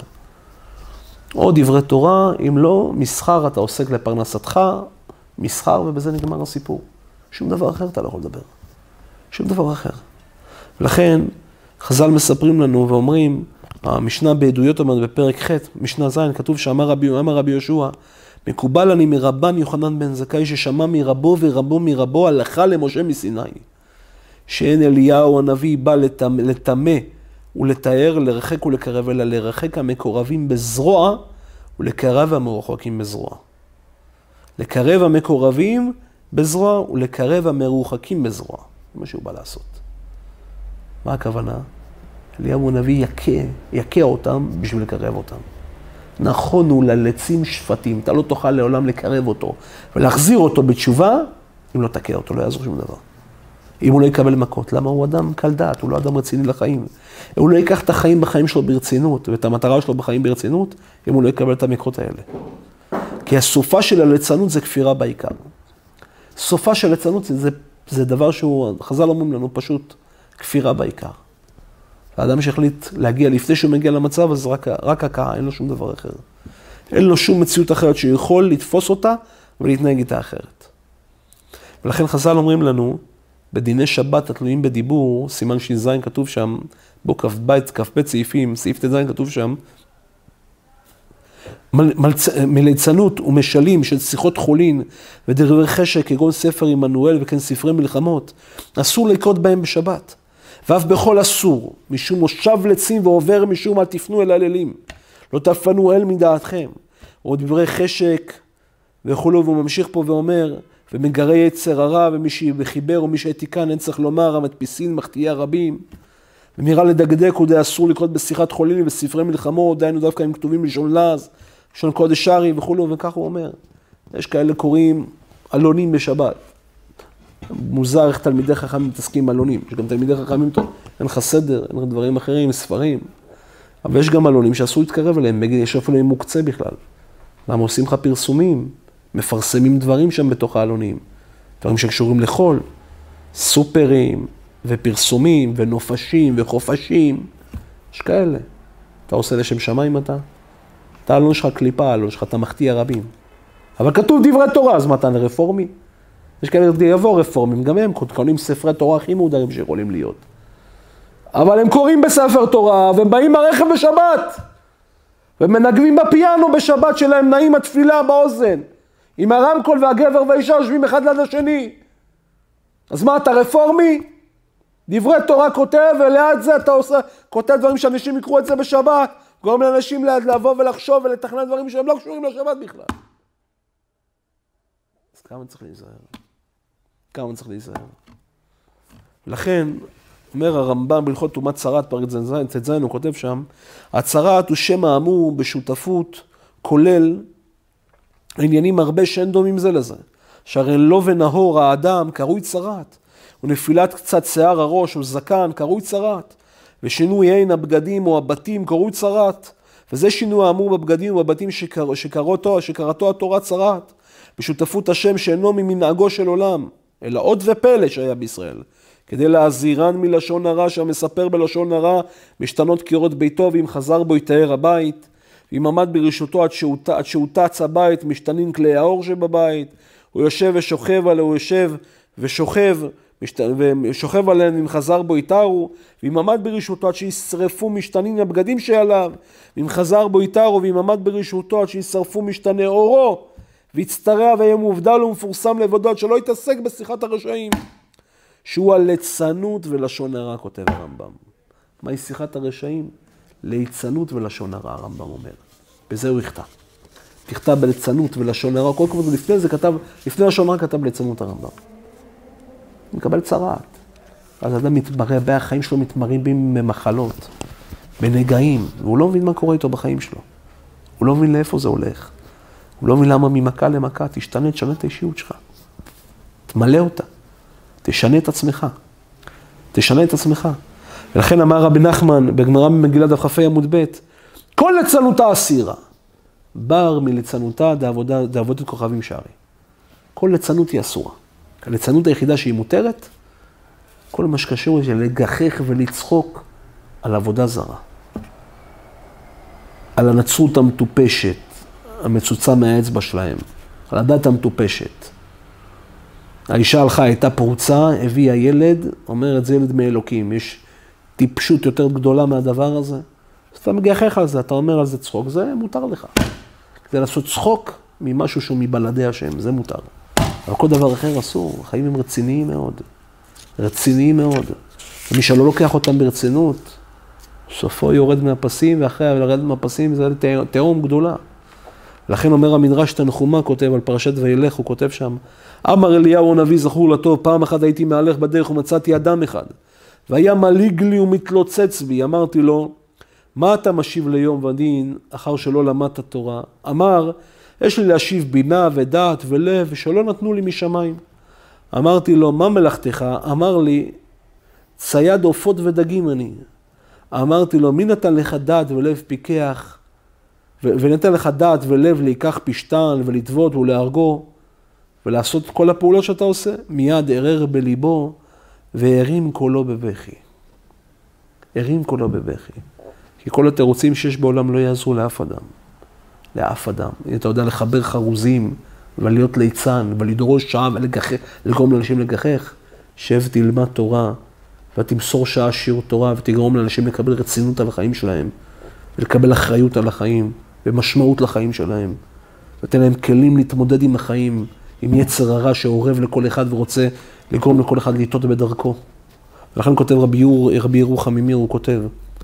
או דברי תורה, אם לא, מסחר אתה עוסק לפרנסתך, מסחר ובזה נגמר הסיפור. שום דבר אחר אתה לא יכול לדבר. שום דבר אחר. ולכן, חז"ל מספרים לנו ואומרים, המשנה בעדויות אומרת בפרק ח', משנה ז', כתוב שאמר רבי יהושע, מקובל אני מרבן יוחנן בן זכאי ששמע מרבו ורבו מרבו הלכה למשה מסיני. שאין אליהו הנביא בא לטמא ולתאר, לרחק ולקרב, אלא לרחק המקורבים בזרוע ולקרב המרוחקים בזרוע. לקרב המקורבים בזרוע ולקרב המרוחקים בזרוע. זה מה שהוא בא לעשות. מה הכוונה? אליהו הנביא יקה אותם בשביל לקרב אותם. נכון הוא ללצים שפטים, אתה לא תוכל לעולם לקרב אותו ולהחזיר אותו בתשובה, אם לא תקה אותו, לא יעזור שום דבר. אם הוא לא יקבל מכות, למה הוא אדם קל דעת, הוא לא אדם רציני לחיים. הוא לא ייקח את החיים בחיים שלו ברצינות, ואת המטרה שלו בחיים ברצינות, אם הוא לא יקבל את המכות האלה. כי הסופה של הליצנות זה כפירה בעיקר. סופה של הליצנות זה דבר שהוא, חז"ל אומרים לנו פשוט, כפירה בעיקר. האדם שהחליט להגיע לפני שהוא מגיע למצב, אז רק הכאה, אין לו שום דבר אחר. אין לו שום מציאות אחרת שהוא יכול לתפוס אותה ולהתנהג איתה אחרת. ולכן חז"ל אומרים לנו, בדיני שבת התלויים בדיבור, סימן ש"ז כתוב שם, בו כ"ב סעיפים, סעיף ט"ז כתוב שם, מליצנות ומשלים של שיחות חולין ודברי חשק כגון ספר עמנואל וכן ספרי מלחמות, אסור לקרות בהם בשבת. ואף בכל אסור, משום מושב לצים ועובר משום אל תפנו אל אלילים. לא תפנו אל מדעתכם. או דברי חשק וכולו, והוא ממשיך פה ואומר, ומגרי יצר הרע ומי שחיבר ומי שהעתיקן, אין צריך לומר, המדפיסין מחטיאי רבים. ומירה לדקדק הוא די אסור לקרות בשיחת חולין וספרי מלחמות, דיינו דווקא הם כתובים לשון לז, לשון קודש שרי וכולו, וכך הוא אומר. יש כאלה קוראים אלונים בשבת. מוזר איך תלמידי חכמים מתעסקים אלונים. יש גם תלמידי חכמים, אין לך סדר, אין לך דברים אחרים, ספרים. אבל יש גם אלונים שאסור להתקרב אליהם, יש אפילו מוקצה בכלל. למה עושים לך פרסומים? מפרסמים דברים שם בתוך האלונים. דברים שקשורים לחול, סופרים ופרסומים ונופשים וחופשים. יש כאלה. אתה עושה לשם שמיים אתה? אתה אלון שלך קליפה, האלון שלך, אתה מחטיא רבים. אבל כתוב דברי תורה, אז מה אתה רפורמי? יש כאלה יבוא רפורמים, גם הם קונים ספרי תורה הכי מהודרים שיכולים להיות. אבל הם קוראים בספר תורה, והם באים מהרכב בשבת, ומנגבים בפיאנו בשבת שלהם, נעים התפילה באוזן, עם הרמקול והגבר והאישה יושבים אחד ליד השני. אז מה, אתה רפורמי? דברי תורה כותב, וליד זה אתה עושה, כותב דברים שאנשים יקראו את זה בשבת, גורם לאנשים לבוא ולחשוב ולתכנן דברים שהם לא קשורים לשבת בכלל. אז כמה צריך להיזהר? כמה צריך להיזהר? לכן, אומר הרמב"ם בהלכות טומאת צרת, פרק ט"ז, הוא כותב שם, הצרת הוא שם האמור בשותפות, כולל עניינים הרבה שאין דומים זה לזה. שהרי לא ונהור האדם קרוי צרת, ונפילת קצת שיער הראש או זקן קרוי צרת, ושינוי עין הבגדים או הבתים קרוי צרת, וזה שינוי האמור בבגדים ובבתים שקראתו התורה צרת, בשותפות השם שאינו ממנהגו של עולם, אלא עוד ופלא שהיה בישראל, כדי להזהירן מלשון הרע, שהמספר בלשון הרע משתנות קירות ביתו, ואם חזר בו יתאר הבית, ואם עמד ברשותו עד שהוטץ הבית, משתנים כלי האור שבבית, הוא יושב ושוכב עליו, הוא יושב ושוכב עליהם, אם חזר בו יתארו, ואם עמד ברשותו עד שישרפו משתנים הבגדים שעליו, ואם חזר בו יתארו, ואם עמד ברשותו עד שישרפו משתנה אורו, והצטרע ויהיה מובדל ומפורסם לבדו, שלא יתעסק בשיחת הרשעים. שהוא הליצנות ולשון הרע, כותב הרמב"ם. מהי שיחת הרשעים? ליצנות ולשון הרע, הרמב"ם אומר. בזה הוא יכתב. תכתב בליצנות ולשון הרע, כל כבוד, לפני זה כתב, לפני לשון הרע כתב ליצנות הרמב"ם. הוא מקבל צרעת. אז האדם מתמראה, החיים שלו מתמראים במחלות, בנגעים, והוא לא מבין מה קורה איתו בחיים שלו. הוא לא מבין לאיפה זה הולך. הוא לא מבין למה ממכה למכה, תשתנה את האישיות שלך. תמלא אותה. תשנה את עצמך. תשנה את עצמך. ולכן אמר רבי נחמן, בגמרא במגילה דף כ"ה עמוד ב', כל ליצנותה אסירה. בר מליצנותה דעבודת כוכבים שערי. כל ליצנות היא אסורה. הליצנות היחידה שהיא מותרת, כל מה שקשור זה לגחך ולצחוק על עבודה זרה. על הנצרות המטופשת, המצוצה מהאצבע שלהם, על הדת המטופשת. האישה הלכה, הייתה פרוצה, הביאה ילד, אומרת זה ילד מאלוקים, יש טיפשות יותר גדולה מהדבר הזה. אז אתה מגחך על זה, אתה אומר על זה צחוק, זה מותר לך. כדי לעשות צחוק ממשהו שהוא מבלעדי השם, זה מותר. אבל כל דבר אחר אסור, החיים הם רציניים מאוד. רציניים מאוד. ומי שלא לוקח אותם ברצינות, סופו יורד מהפסים, ואחרי לרדת מהפסים זה תהום גדולה. לכן אומר המדרש תנחומה, כותב על פרשת וילך, הוא כותב שם, אמר אליהו הנביא זכור לטוב, פעם אחת הייתי מהלך בדרך ומצאתי אדם אחד, והיה מליג לי ומתלוצץ בי, אמרתי לו, מה אתה משיב ליום ודין אחר שלא למדת תורה? אמר, יש לי להשיב בינה ודעת ולב, ושלא נתנו לי משמיים. אמרתי לו, מה מלאכתך? אמר לי, צייד עופות ודגים אני. אמרתי לו, מי נתן לך דעת ולב פיקח, ונתן לך דעת ולב להיקח פשטן ולטוות ולהרגו, ולעשות כל הפעולות שאתה עושה? מיד ערער בליבו, והרים קולו בבכי. הרים קולו בבכי. כי כל התירוצים שיש בעולם לא יעזרו לאף אדם. לאף אדם. אתה יודע לחבר חרוזים, ולהיות ליצן, ולדרוש שעה ולגרום לאנשים לגחך. שב תלמד תורה, ותמסור שעה שיעור תורה, ותגרום לאנשים לקבל רצינות על החיים שלהם, ולקבל אחריות על החיים, ומשמעות לחיים שלהם. ותן להם כלים להתמודד עם החיים, עם יצר הרע שעורב לכל אחד ורוצה לגרום לכל אחד לטעות בדרכו. ולכן כותב רבי ירוחם ממיר, הוא כותב,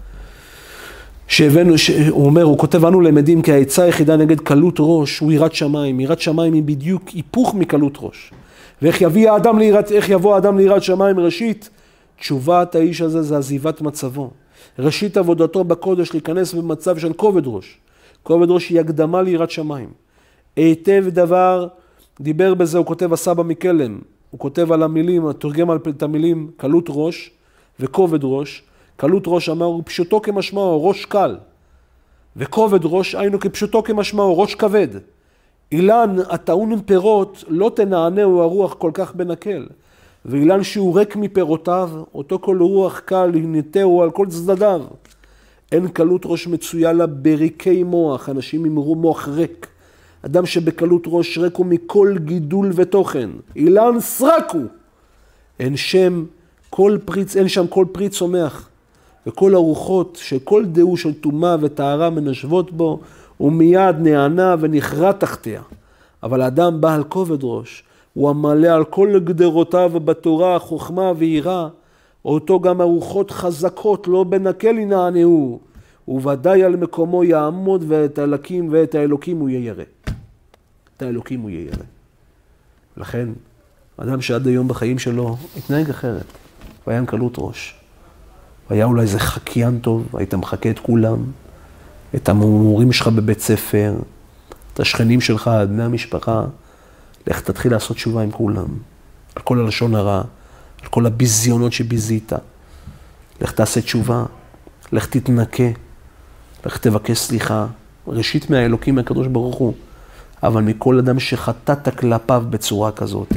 הוא אומר, הוא כותב, אנו למדים כי העצה היחידה נגד קלות ראש הוא יראת שמיים. יראת שמיים היא בדיוק היפוך מקלות ראש. ואיך יבוא האדם ליראת שמיים? ראשית, תשובת האיש הזה זה עזיבת מצבו. ראשית עבודתו בקודש להיכנס במצב של כובד ראש. כובד ראש היא הקדמה ליראת שמיים. היטב דבר, דיבר בזה, הוא כותב הסבא מקלם. הוא כותב על המילים, תורגם את המילים קלות ראש וכובד ראש. קלות ראש אמר, הוא פשוטו כמשמעו, ראש קל. וכובד ראש היינו כפשוטו כמשמעו, ראש כבד. אילן הטעון עם פירות לא תנענהו הרוח כל כך בנקל. ואילן שהוא ריק מפירותיו, אותו כל רוח קל ינטהו על כל צדדיו. אין קלות ראש מצויה לה בריקי מוח, אנשים עם מוח ריק. אדם שבקלות ראש ריק הוא מכל גידול ותוכן. אילן סרקו. אין שם כל פרי צומח. וכל הרוחות שכל דהו של תומה וטהרה מנשבות בו, הוא מיד נענה ונכרע תחתיה. אבל האדם בעל כובד ראש, הוא המלא על כל גדרותיו בתורה, חוכמה ויראה, אותו גם הרוחות חזקות, לא בנקל ינענהו, וודאי על מקומו יעמוד ואת האלוקים הוא ירא. את האלוקים הוא ירא. לכן, אדם שעד היום בחיים שלו התנהג אחרת, והיה עם קלות ראש. והיה אולי איזה חקיין טוב, היית מחכה את כולם, את המורים שלך בבית ספר, את השכנים שלך, את בני המשפחה, לך תתחיל לעשות תשובה עם כולם, על כל הלשון הרע, על כל הביזיונות שביזית. לך תעשה תשובה, לך תתנקה, לך תבקש סליחה, ראשית מהאלוקים מהקדוש ברוך הוא, אבל מכל אדם שחטאת כלפיו בצורה כזאת,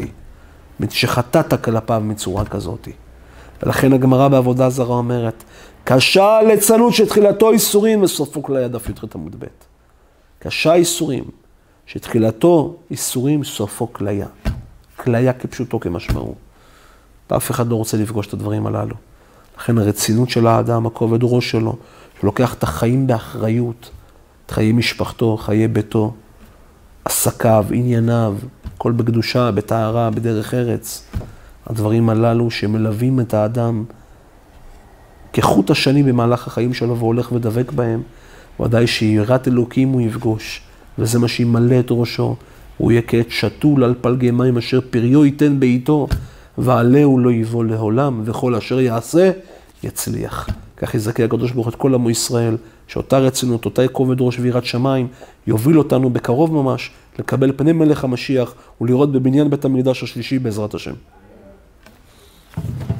ולכן הגמרא בעבודה זרה אומרת, קשה ליצנות שתחילתו איסורים וסופו כליה, דף י"ח עמוד ב'. קשה איסורים, שתחילתו איסורים סופו כליה. כליה כפשוטו כמשמעו. אף אחד לא רוצה לפגוש את הדברים הללו. לכן הרצינות של האדם, הכובד ראש שלו, שלוקח את החיים באחריות, את חיי משפחתו, חיי ביתו, עסקיו, ענייניו, כל בקדושה, בטהרה, בדרך ארץ. הדברים הללו שמלווים את האדם כחוט השני במהלך החיים שלו והולך ודבק בהם, ודאי שיראת אלוקים הוא יפגוש, וזה מה שימלא את ראשו. הוא יהיה כעת שתול על פלגי מים אשר פריו ייתן בעיתו, ועלהו לא יבוא לעולם, וכל אשר יעשה יצליח. כך יזכה הקדוש ברוך הוא את כל עמו ישראל, שאותה רצינות, אותה כובד ראש ויראת שמיים, יוביל אותנו בקרוב ממש לקבל פני מלך המשיח ולראות בבניין בית המקדש השלישי בעזרת השם.